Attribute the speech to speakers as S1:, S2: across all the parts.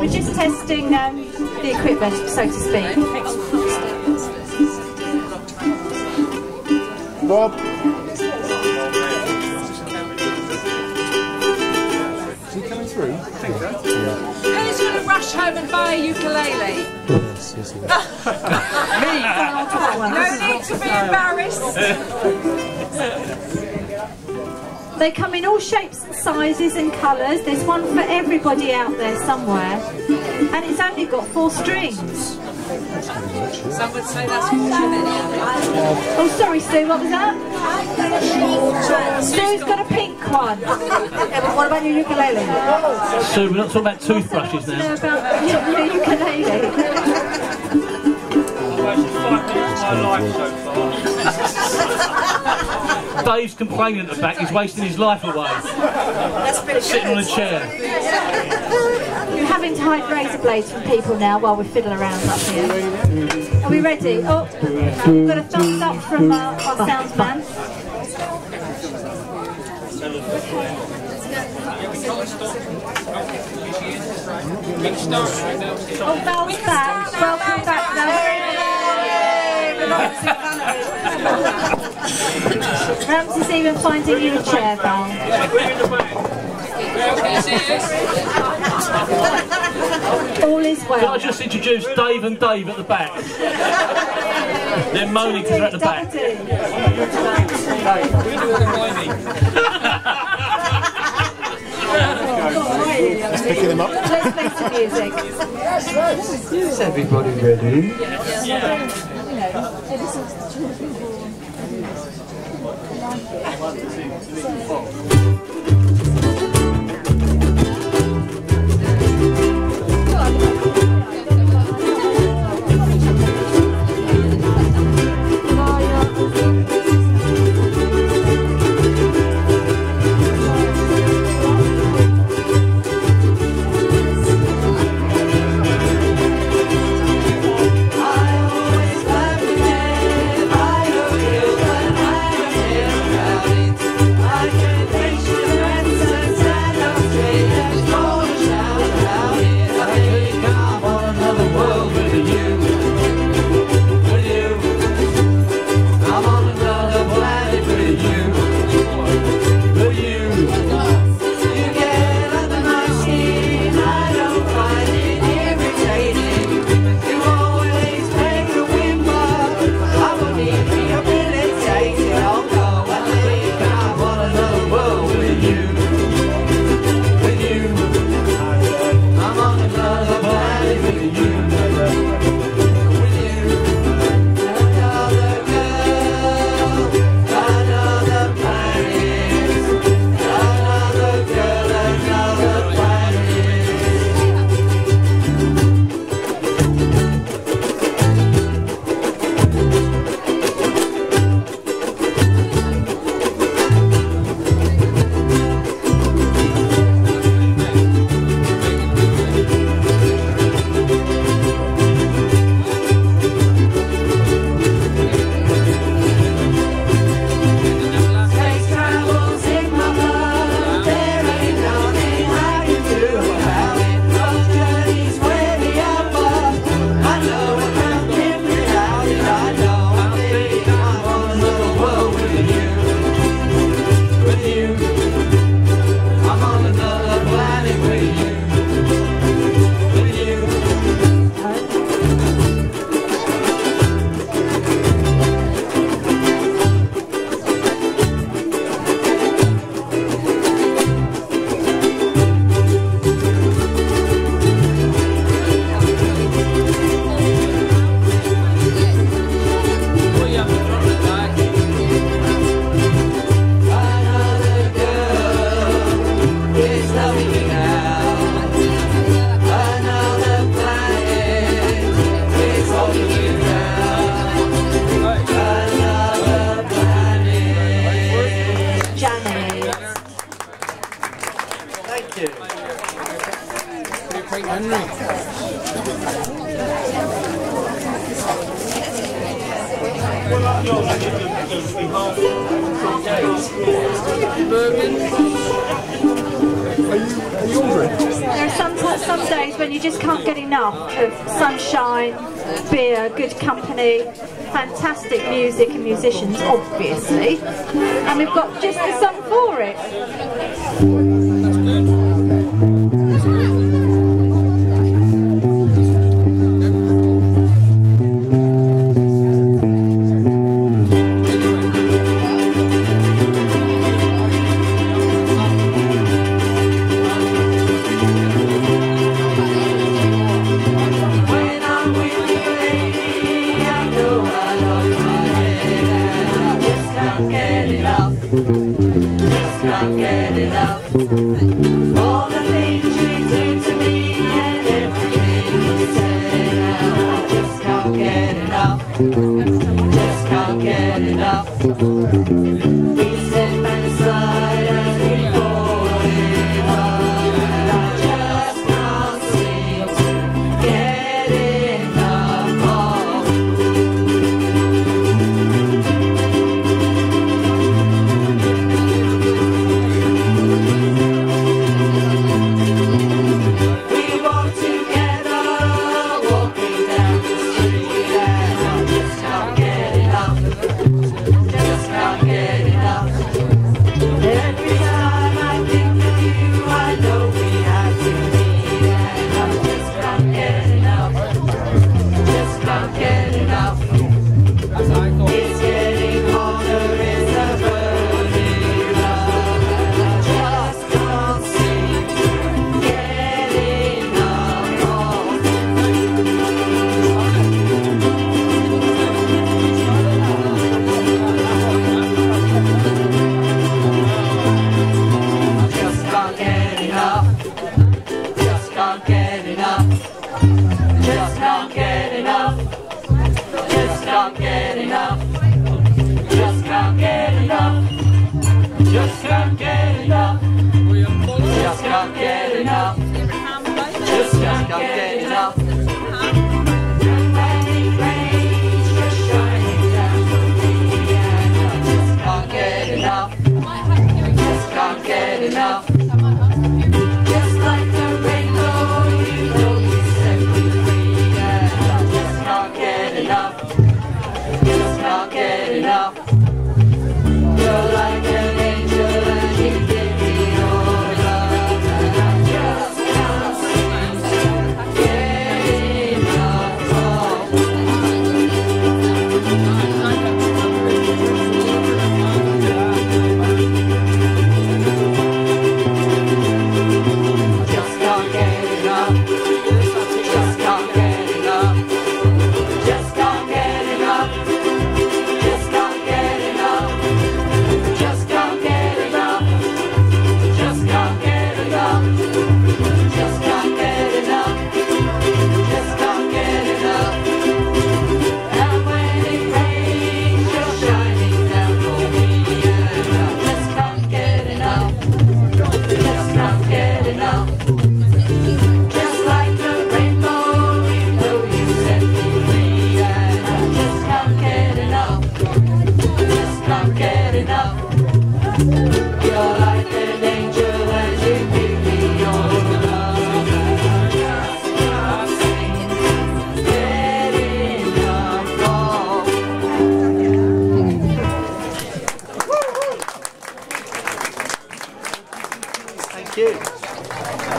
S1: we're just testing the equipment, so to speak.
S2: Bob. Is he coming through? I think so. Yeah.
S3: Who's going to rush home and buy a ukulele?
S2: Yes, yes,
S3: Me! No need to be embarrassed.
S1: They come in all shapes and sizes and colours. There's one for everybody out there somewhere. And it's only got 4 strings.
S3: Some would say that's fortunate.
S1: Oh, sorry, Sue, what was that? Sue's got a pink one. Yeah, but what about your ukulele?
S4: Sue, we're not talking about toothbrushes now.
S1: About your ukulele.
S4: Dave's complaining at the back, he's wasting his life away. Sitting on a chair.
S1: You're having to hide razor blades from people now while we fiddle around up here. Are we ready? Oh, we've got a thumbs up from our sound man. Oh, Val's back. Welcome back, Val. Ramsey's even finding you a chair, Val. All is well.
S4: Can I just introduce Dave and Dave at the back? They're moaning because they're at the back.
S2: Let's pick them up.
S1: Let's play some music.
S2: Is everybody ready?
S1: Yeah. There are some days when you just can't get enough of sunshine, beer, good company, fantastic music and musicians, obviously, and we've got just the song for it.
S5: All the things you do to me and everything you say now, I just can't get enough, just can't get enough. We sit by the side as we fall in love, and I just can't seem to get enough of. We walk together, walking down the street, and I just can't get enough, just can't get enough. Every time I think of you, I know we have to meet, and I just can't get enough, just can't get enough. It's getting harder, it's a burning love, and I just can't seem to get enough of. Just can't get enough, just can't get enough, just can't get enough, just can't get enough, just can't get enough, just can't get enough, just can't get enough, just can't get enough. And when it rains, just shining down from me, and I just can't get enough, just can't get enough. Just like the rainbow, you know you set me free, and I just can't get enough, just can't get enough. You're like an angel and you give me your love, and I just can't seem to get enough of. Just can't get enough, just can't get enough, just can't get enough, just can't get enough, just can't get enough, just can't get enough, just can't get enough, just can't get enough. And when it rains, you're shining down for me, and I just can't get enough, just can't get enough. Just like the rainbow, you know you set me free, and I just can't get enough, just can't get enough. You're like an angel and you give me your love, and I just can't seem to get enough of.
S2: Thank you.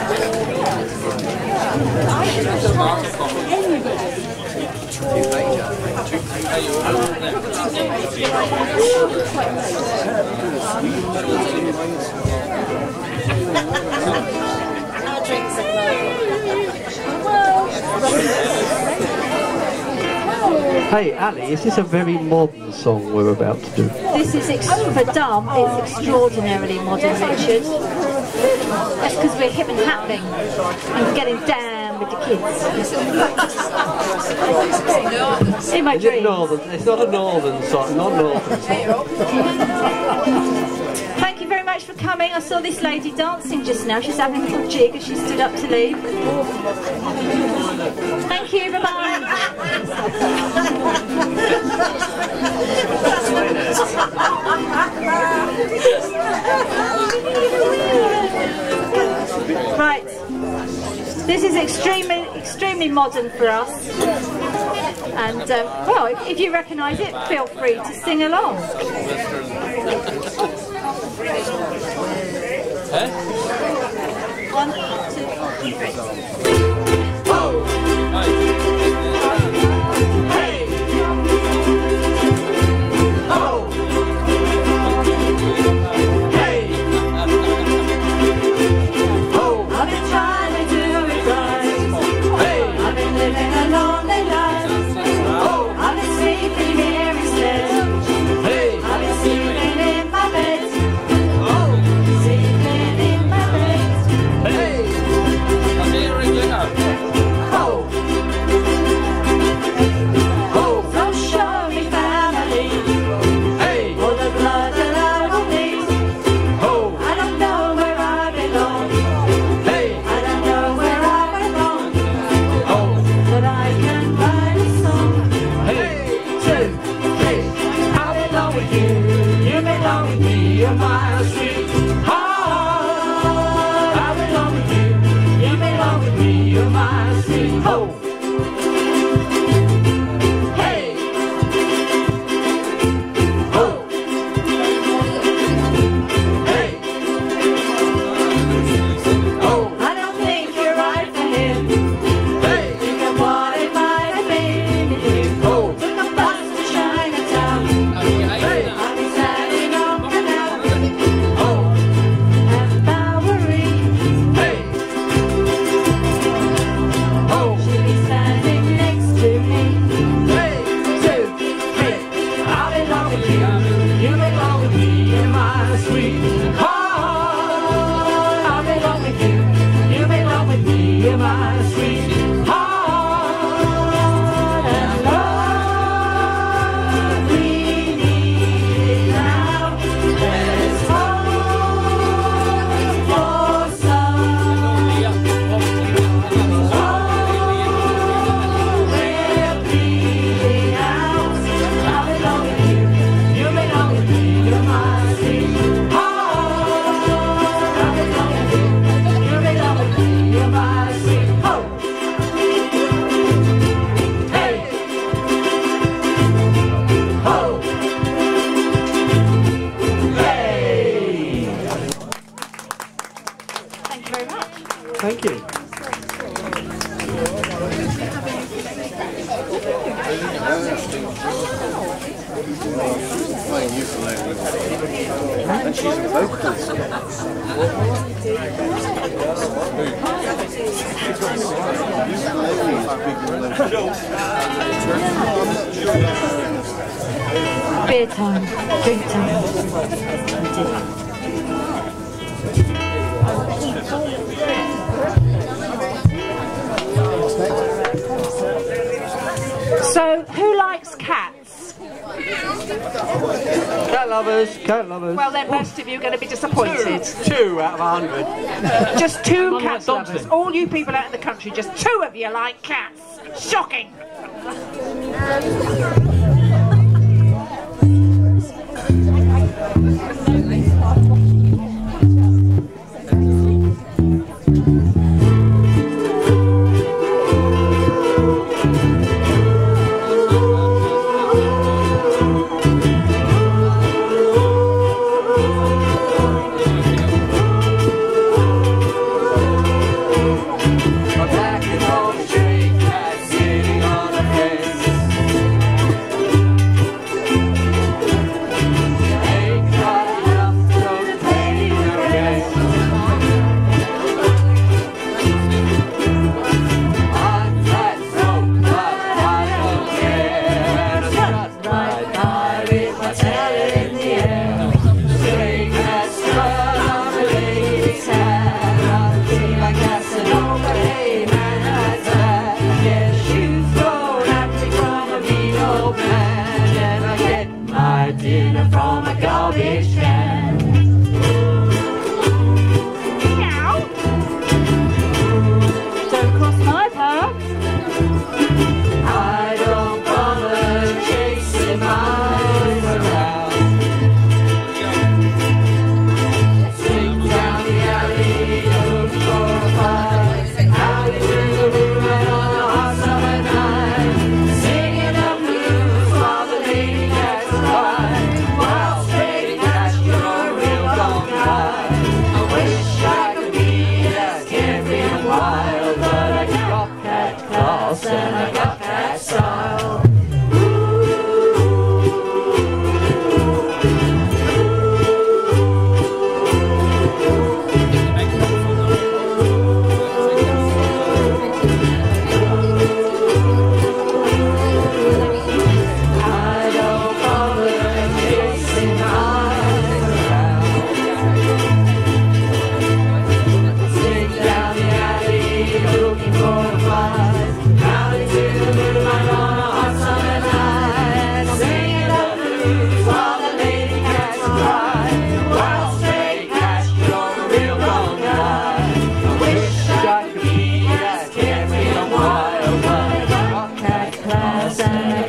S6: Hey Ali, is this a very modern song we're about to do?
S1: This is for DUM. It's extraordinarily modern, Richard. That's because we're hip and happening and getting down with the kids. In my
S6: Is it
S1: dreams.
S6: northern? It's not a northern song, not northern song.
S1: Thank you very much for coming. I saw this lady dancing just now. She's having a little jig as she stood up to leave. Thank you, bye-bye. Right. This is extremely modern for us. And, well, if you recognise it, feel free to sing along. One, two, three.
S6: Thank you.
S2: And she's a vocalist.
S1: Beer time, drink time. So, who likes cats?
S6: Cat lovers, cat lovers.
S3: Well, then most of you are going to be disappointed.
S6: Two out of 100.
S3: Just two cat
S4: dogs
S3: lovers.
S4: then.
S3: All you people out in the country, just two of you like cats. Shocking.
S5: Ain't got enough class and I got that style. Class and